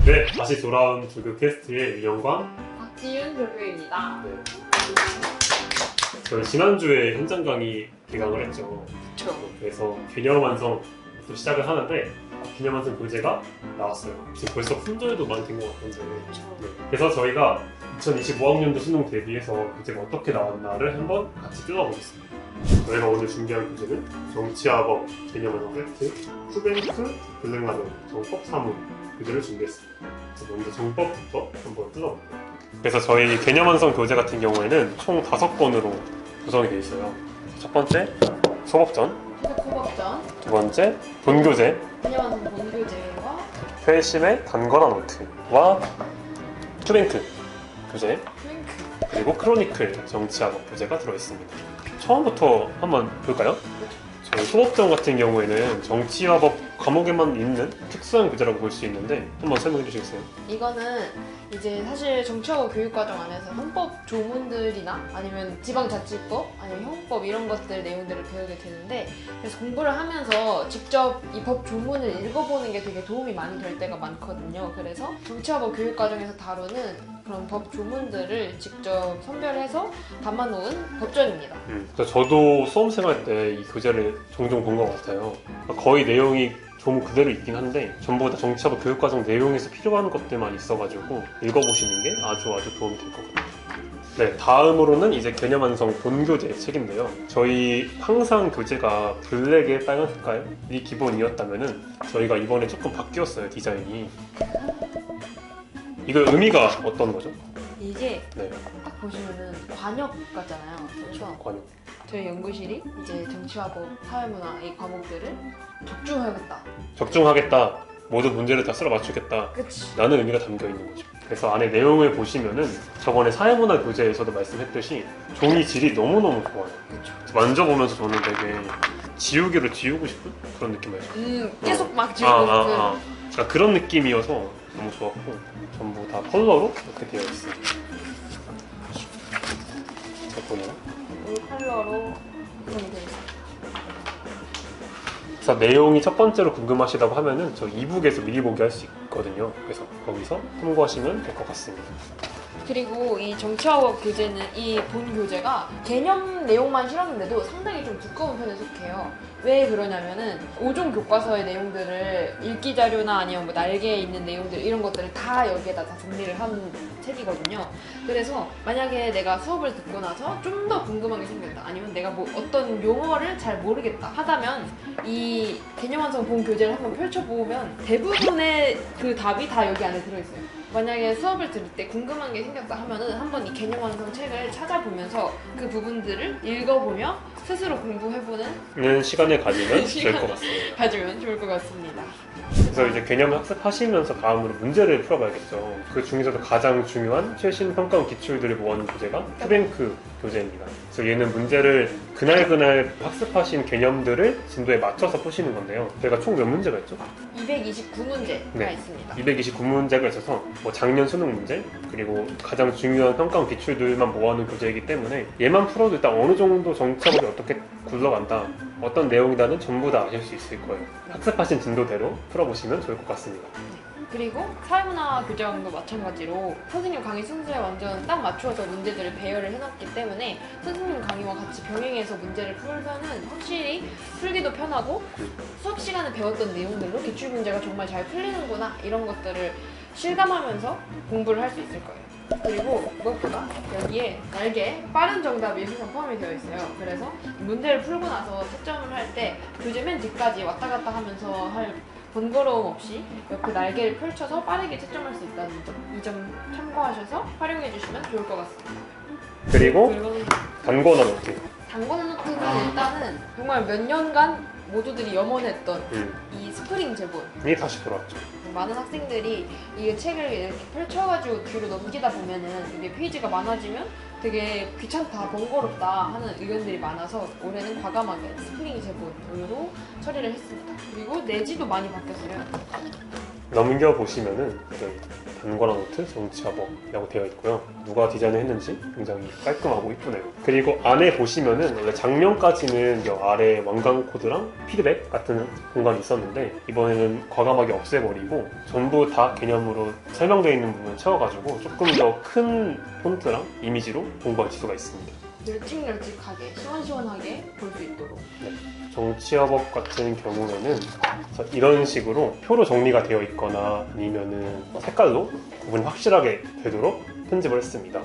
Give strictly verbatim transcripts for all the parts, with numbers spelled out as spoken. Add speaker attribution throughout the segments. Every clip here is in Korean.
Speaker 1: 네, 다시 돌아온 조교 퀘스트의 유영광,
Speaker 2: 박지윤 조교입니다.
Speaker 1: 네. 저희 지난주에 현장 강의 개강을 했죠.
Speaker 2: 그쵸.
Speaker 1: 그래서 개념 완성부터 시작을 하는데 개념 완성 교재가 나왔어요. 지금 벌써 품절도 많이 된 것 같은데. 네. 그래서 저희가 이천이십오 학년도 수능 대비해서 교재가 어떻게 나왔나를 한번 같이 뜯어보겠습니다. 저희가 오늘 준비한 교재는 정치학업 개념 완성 세트, 후뱅크 블랙라벨 정법 사문 교재를 준비했습니다. 그래서 먼저 정법부터 한번 뜯어볼게요. 그래서 저희 개념 완성 교재 같은 경우에는 총 다섯 권으로 구성이 되어 있어요. 첫 번째, 소법전.
Speaker 2: 소법전.
Speaker 1: 두 번째, 본교재.
Speaker 2: 개념 완성 본교재와
Speaker 1: 회심의 단권한 노트와 투뱅크 교재.
Speaker 2: 링크.
Speaker 1: 그리고 크로니클 정치학업 교재가 들어있습니다. 처음부터 한번 볼까요? 저희 소법전 같은 경우에는 정치학업 과목에만 있는 특수한 교재라고 볼 수 있는데 한번 설명해 주시겠어요?
Speaker 2: 이거는 이제 사실 정치하고 교육과정 안에서 헌법 조문들이나 아니면 지방자치법 아니면 형법 이런 것들 내용들을 배우게 되는데, 그래서 공부를 하면서 직접 이 법 조문을 읽어보는 게 되게 도움이 많이 될 때가 많거든요. 그래서 정치하고 교육과정에서 다루는 그런 법 조문들을 직접 선별해서 담아놓은 법전입니다.
Speaker 1: 음, 저도 수험생 할 때 이 교재를 종종 본 것 같아요. 거의 내용이 좀 그대로 있긴 한데 전부 다 정치하고 교육과정 내용에서 필요한 것들만 있어가지고 읽어보시는 게 아주 아주 도움이 될 것 같아요. 네, 다음으로는 이제 개념 완성 본교재 책인데요. 저희 항상 교재가 블랙에 빨간 색깔이 기본이었다면은 저희가 이번에 조금 바뀌었어요, 디자인이. 이거 의미가 어떤 거죠?
Speaker 2: 이게
Speaker 1: 네,
Speaker 2: 딱 보시면은 관역 같잖아요. 그래서
Speaker 1: 관용.
Speaker 2: 저희 연구실이 이제 정치화법, 사회문화 이 과목들을 적중하겠다.
Speaker 1: 적중하겠다. 모두 문제를 다 쓸어 맞추겠다.
Speaker 2: 그치.
Speaker 1: 라는 의미가 담겨 있는 거죠. 그래서 안에 내용을 보시면은 저번에 사회문화 교재에서도 말씀했듯이 종이 질이 너무너무 좋아요.
Speaker 2: 그쵸.
Speaker 1: 만져보면서 저는 되게 지우개로 지우고 싶은 그런 느낌이었어요.
Speaker 2: 음, 계속 막 지우고
Speaker 1: 아,
Speaker 2: 싶은.
Speaker 1: 아, 아. 그러니까 그런 느낌이어서 너무 좋았고 전부 다 컬러로 이렇게 되어 있어요. 자, 보네요.
Speaker 2: 올 컬러로 구성이 되어 있습니다.
Speaker 1: 그래서 내용이 첫 번째로 궁금하시다고 하면은 저 이북에서 미리 보기 할 수 있거든요. 그래서 거기서 참고하시면 될 것 같습니다.
Speaker 2: 그리고 이 정치화법 교재는 이 본 교재가 개념 내용만 실었는데도 상당히 좀 두꺼운 편에 속해요. 왜 그러냐면은 오 종 교과서의 내용들을 읽기 자료나 아니면 뭐 날개에 있는 내용들 이런 것들을 다 여기에다 다 정리를 한 책이거든요. 그래서 만약에 내가 수업을 듣고 나서 좀 더 궁금한 게 생겼다, 아니면 내가 뭐 어떤 용어를 잘 모르겠다 하다면 이 개념 완성 본 교재를 한번 펼쳐보면 대부분의 그 답이 다 여기 안에 들어있어요. 만약에 수업을 들을 때 궁금한 게 생겼다 하면은 한번 이 개념 완성 책을 찾아보면서 그 부분들을 읽어보며 스스로 공부해보는
Speaker 1: 시간을 가지면 될 것 같습니다.
Speaker 2: 가지면 좋을 것 같습니다.
Speaker 1: 그래서 이제 개념 학습하시면서 다음으로 문제를 풀어봐야겠죠. 그 중에서도 가장 중요한 최신 평가원 기출들을 모아놓은 교재가 투뱅크 교재입니다. 그래서 얘는 문제를 그날그날 학습하신 개념들을 진도에 맞춰서 푸시는 건데요. 저희가 총 몇 문제가 있죠?
Speaker 2: 이백이십구 문제가
Speaker 1: 네.
Speaker 2: 있습니다.
Speaker 1: 이백이십구 문제가 있어서 뭐 작년 수능 문제, 그리고 가장 중요한 평가원 기출들만 모아놓은 교재이기 때문에 얘만 풀어도 일단 어느 정도 정치학업이 어떻게 굴러간다, 어떤 내용이다는 전부 다 아실 수 있을 거예요. 학습하신 진도대로 풀어보시면 좋을 것 같습니다.
Speaker 2: 그리고 사회문화 교정도 마찬가지로 선생님 강의 순서에 완전 딱 맞추어서 문제들을 배열을 해놨기 때문에 선생님 강의와 같이 병행해서 문제를 풀면은 확실히 풀기도 편하고 수업 시간에 배웠던 내용들로 기출문제가 정말 잘 풀리는구나 이런 것들을 실감하면서 공부를 할 수 있을 거예요. 그리고 무엇보다 여기에 날개 빠른 정답이 항상 포함이 되어 있어요. 그래서 문제를 풀고 나서 채점을 할 때 교재 맨 뒤까지 왔다 갔다 하면서 할 번거로움 없이 옆에 날개를 펼쳐서 빠르게 채점할 수 있다는 점, 이 점 참고하셔서 활용해 주시면 좋을 것 같습니다.
Speaker 1: 그리고
Speaker 2: 그리고
Speaker 1: 단권한 노트.
Speaker 2: 단권 노트는 일단은 정말 몇 년간 모두들이 염원했던
Speaker 1: 음.
Speaker 2: 이 스프링 제본.
Speaker 1: 이 다시 돌아왔죠.
Speaker 2: 많은 학생들이 이 책을 이렇게 펼쳐가지고 뒤로 넘기다 보면은 이게 페이지가 많아지면 되게 귀찮다, 번거롭다 하는 의견들이 많아서 올해는 과감하게 스프링 제본으로 처리를 했습니다. 그리고 내지도 많이 바뀌었어요.
Speaker 1: 넘겨보시면은 여기 단권화 노트 정치화법이라고 되어 있고요. 누가 디자인을 했는지 굉장히 깔끔하고 이쁘네요. 그리고 안에 보시면은 원래 작년까지는 이 아래 완강 코드랑 피드백 같은 공간이 있었는데 이번에는 과감하게 없애버리고 전부 다 개념으로 설명되어 있는 부분을 채워가지고 조금 더 큰 폰트랑 이미지로 공부할 수가 있습니다.
Speaker 2: 널찍널찍하게 시원시원하게 볼 수 있도록.
Speaker 1: 정치화법 같은 경우에는 이런 식으로 표로 정리가 되어 있거나 아니면은 색깔로 구분이 확실하게 되도록 편집을 했습니다.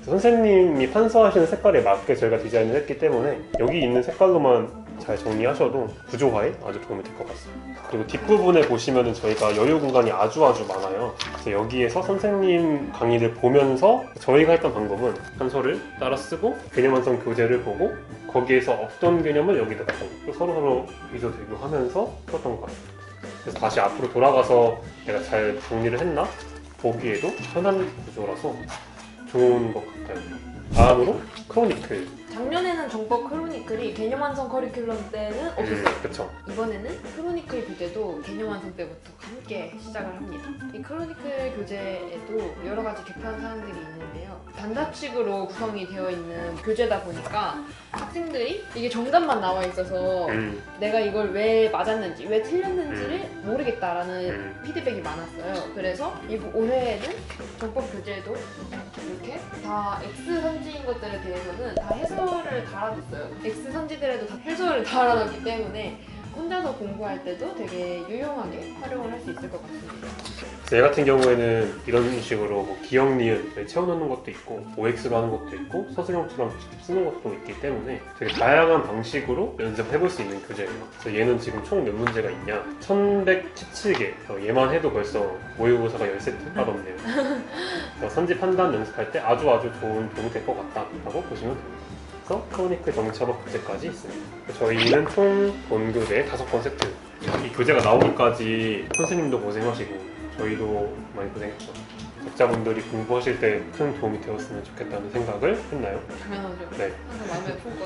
Speaker 1: 선생님이 판서하시는 색깔에 맞게 저희가 디자인을 했기 때문에 여기 있는 색깔로만 잘 정리하셔도 구조화에 아주 도움이 될 것 같습니다. 그리고 뒷부분에 보시면은 저희가 여유 공간이 아주 아주 많아요. 그래서 여기에서 선생님 강의를 보면서 저희가 했던 방법은 판서를 따라 쓰고 개념 완성 교재를 보고 거기에서 어떤 개념을 여기다가 서로서로 비교 대교하면서 풀었던 것 같습니다. 그래서 다시 앞으로 돌아가서 내가 잘 정리를 했나 보기에도 편한 구조라서 좋은 것 같아요. 다음으로 크로니클.
Speaker 2: 작년에는 정법 크로니클이 개념 완성 커리큘럼 때는 없었어요.
Speaker 1: 음, 그쵸.
Speaker 2: 이번에는 크로니클 교재도 개념 완성 때부터 함께 시작을 합니다. 이 크로니클 교재에도 여러 가지 개편 사항들이 있는데요. 단답식으로 구성이 되어 있는 교재다 보니까 학생들이 이게 정답만 나와 있어서
Speaker 1: 음,
Speaker 2: 내가 이걸 왜 맞았는지, 왜 틀렸는지를 모르겠다라는
Speaker 1: 음.
Speaker 2: 피드백이 많았어요. 그래서 이 올해에는 정법 교재에도 이렇게 다 X 선지인 것들에 대해서는 다 해설을 달아줬어요. X 선지들에도 다 해설을 달아놨기 때문에 혼자서 공부할 때도 되게 유용하게 활용을 할 수 있을 것 같습니다.
Speaker 1: 제 같은 경우에는 이런 식으로 뭐 기억, 니은 채워넣는 것도 있고 오엑스로 하는 것도 있고 서술형처럼 직접 쓰는 것도 있기 때문에 되게 다양한 방식으로 연습해볼 수 있는 교재예요. 그래서 얘는 지금 총 몇 문제가 있냐? 천백십칠 개. 얘만 해도 벌써 모의고사가 십 세트 가던데요. 선지 판단 연습할 때 아주 아주 좋은 도움이 될 것 같다라고 보시면 됩니다. 그래서 크로니클 정치화법 교재까지 있습니다. 저희는 총 본교재 다섯 권 세트. 이 교재가 나오기까지 선생님도 고생하시고 저희도 많이 고생했죠. 적자분들이 공부하실 때 큰 도움이 되었으면 좋겠다는 생각을 했나요?
Speaker 2: 당연하죠.
Speaker 1: 네.
Speaker 2: 항상 마음에 품고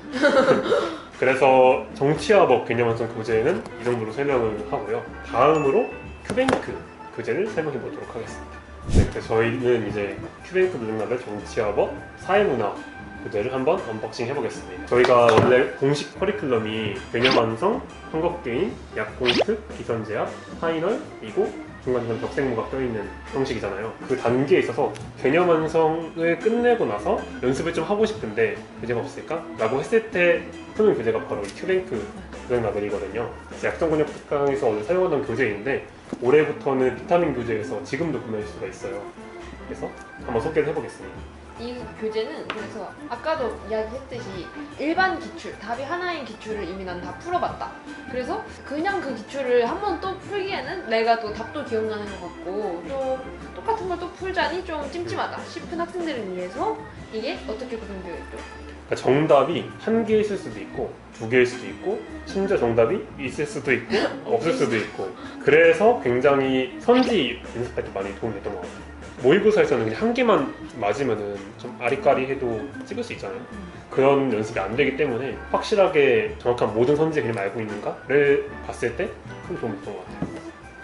Speaker 2: 섭니다.
Speaker 1: 그래서 정치화법 개념 완성 교재는 이 정도로 설명을 하고요. 다음으로 큐뱅크 교재를 설명해 보도록 하겠습니다. 네, 그래서 저희는 이제 큐뱅크 블랙라벨 정치화법 사회문화 교재를 한번 언박싱 해보겠습니다. 저희가 원래 공식 커리큘럼이 개념 완성, 한국게임, 약공특, 기선제압, 파이널이고 중간중간 벽생모가 껴있는 형식이잖아요. 그 단계에 있어서 개념 완성을 끝내고 나서 연습을 좀 하고 싶은데 교재가 없을까? 라고 했을 때 푸는 교재가 바로 이 큐뱅크 블랙라벨이거든요. 약정근역 특강에서 원래 사용하던 교재인데 올해부터는 비타민 교재에서 지금도 구매할 수가 있어요. 그래서 한번 소개를 해보겠습니다.
Speaker 2: 이 교재는 그래서 아까도 이야기했듯이 일반 기출, 답이 하나인 기출을 이미 난 다 풀어봤다. 그래서 그냥 그 기출을 한 번 또 풀기에는 내가 또 답도 기억나는 것 같고 좀 똑같은 걸 또 풀자니 좀 찜찜하다 싶은 학생들을 위해서 이게 어떻게 구성되어 있죠?
Speaker 1: 그러니까 정답이 한 개일 수도 있고 두 개일 수도 있고 심지어 정답이 있을 수도 있고 없을 수도 있고 그래서 굉장히 선지 연습할 때 많이 도움이 됐던 것 같아요. 모의고사에서는 그냥 한 개만 맞으면은 좀 아리까리해도 찍을 수 있잖아요. 그런 연습이 안 되기 때문에 확실하게 정확한 모든 선지 그림 알고 있는가를 봤을 때 큰 도움이 됐던 것 같아요.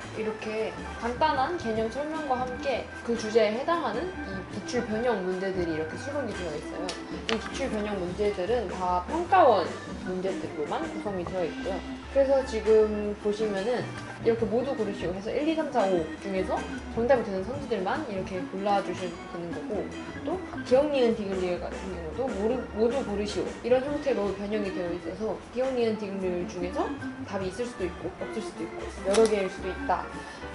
Speaker 2: 이렇게 간단한 개념 설명과 함께 그 주제에 해당하는 이 기출 변형 문제들이 이렇게 수록이 되어 있어요. 이 기출 변형 문제들은 다 평가원 문제들로만 구성이 되어 있고요. 그래서 지금 보시면은 이렇게 모두 고르시고 해서 일, 이, 삼, 사, 오 중에서 정답이 되는 선지들만 이렇게 골라주시면 되는 거고 또 기억, 니은, 디귿, 리을 같은 경우도 모두, 모두 고르시오 이런 형태로 변형이 되어 있어서 기억, 니은, 디귿, 리을 중에서 답이 있을 수도 있고 없을 수도 있고 여러 개일 수도 있다.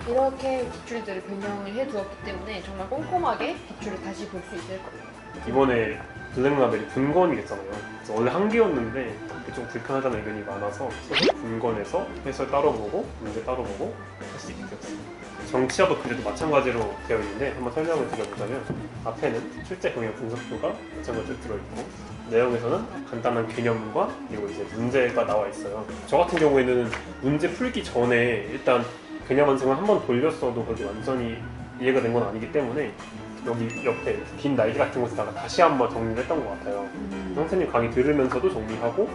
Speaker 2: 이렇게 기출들을 변형을 해두었기 때문에 정말 꼼꼼하게 기출을 다시 볼 수 있을 겁니다.
Speaker 1: 이번에 블랙라벨이 분권이 됐잖아요. 그래서 원래 한 개였는데 좀 불편하다는 의견이 많아서 분권해서 해설 따로 보고 문제 따로 보고 할 수 있게 되었습니다. 정치화법 교재도 마찬가지로 되어 있는데 한번 설명을 드려보자면 앞에는 실제 경영 분석표가 마찬가지로 들어있고 내용에서는 간단한 개념과 그리고 이제 문제가 나와 있어요. 저 같은 경우에는 문제 풀기 전에 일단 개념 완성을 한번 돌렸어도 그게 완전히 이해가 된 건 아니기 때문에 여기 옆에 빈 날개 같은 곳에다가 다시 한번 정리를 했던 것 같아요.
Speaker 2: 음.
Speaker 1: 선생님 강의 들으면서도 정리하고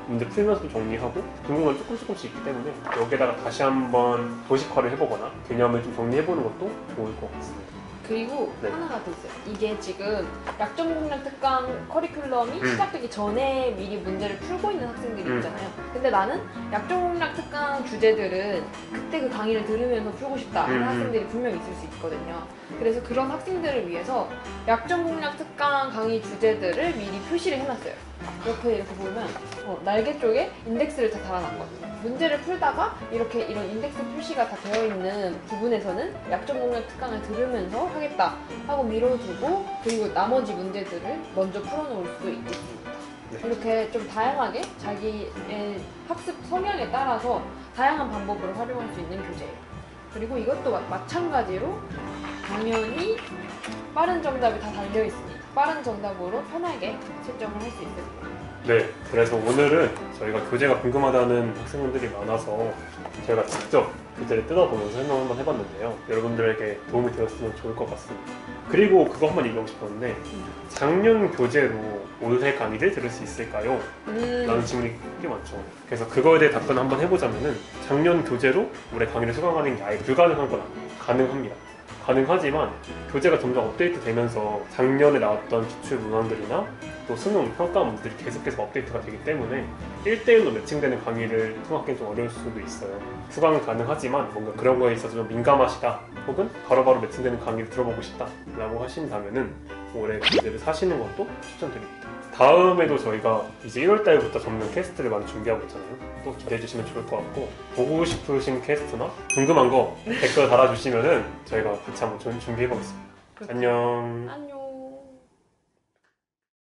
Speaker 1: 문제 풀면서도 정리하고 궁금한 조금 조금씩 있기 때문에 여기에다가 다시 한번 도식화를 해보거나 개념을 좀 정리해보는 것도 좋을 것 같습니다.
Speaker 2: 그리고
Speaker 1: 네.
Speaker 2: 하나가 더 있어요. 이게 지금 약정공략 특강 커리큘럼이
Speaker 1: 음.
Speaker 2: 시작되기 전에 미리 문제를 풀고 있는 학생들이
Speaker 1: 음.
Speaker 2: 있잖아요. 근데 나는 약정공략 특강 주제들은 그때 그 강의를 들으면서 풀고 싶다 하는
Speaker 1: 음.
Speaker 2: 학생들이 분명 있을 수 있거든요. 그래서 그런 학생들을 위해서 약정공략 특강 강의 주제들을 미리 표시를 해놨어요. 이렇게 이렇게 보면 어, 날개 쪽에 인덱스를 다 달아놨거든요. 문제를 풀다가 이렇게 이런 인덱스 표시가 다 되어 있는 부분에서는 약정공략 특강을 들으면서 하겠다 하고 미뤄두고 그리고 나머지 문제들을 먼저 풀어놓을 수도 있겠습니다.
Speaker 1: 네.
Speaker 2: 이렇게 좀 다양하게 자기의 학습 성향에 따라서 다양한 방법으로 활용할 수 있는 교재예요. 그리고 이것도 마, 마찬가지로 당연히 빠른 정답이 다 달려있으니까 빠른 정답으로 편하게 채점을 할 수 있을 거예요.
Speaker 1: 네, 그래서 오늘은 저희가 교재가 궁금하다는 학생분들이 많아서 저희가 직접 교재를 뜯어보면서 설명 한번 해봤는데요. 여러분들에게 도움이 되었으면 좋을 것 같습니다. 그리고 그거 한번 얘기하고 싶었는데 작년 교재로 올해 강의를 들을 수 있을까요?
Speaker 2: 음.
Speaker 1: 라는 질문이 꽤 많죠. 그래서 그거에 대해 답변을 한번 해보자면은 작년 교재로 올해 강의를 수강하는 게 아예 불가능한 건 아니에요. 가능합니다. 가능하지만 교재가 점점 업데이트 되면서 작년에 나왔던 기출 문항들이나 또 수능 평가 문제들이 계속해서 업데이트가 되기 때문에 일 대 일로 매칭되는 강의를 수강하기는 좀 어려울 수도 있어요. 수강은 가능하지만 뭔가 그런 거에 있어서 좀 민감하시다 혹은 바로바로 매칭되는 강의를 들어보고 싶다 라고 하신다면은 올해 교재를 사시는 것도 추천드립니다. 다음에도 저희가 이제 일월 달부터 접는 캐스트를 많이 준비하고 있잖아요. 또 기대해 주시면 좋을 것 같고 보고 싶으신 캐스트나 궁금한 거 댓글 달아주시면은 저희가 같이 한번 준비해 보겠습니다. 안녕.
Speaker 2: 안녕.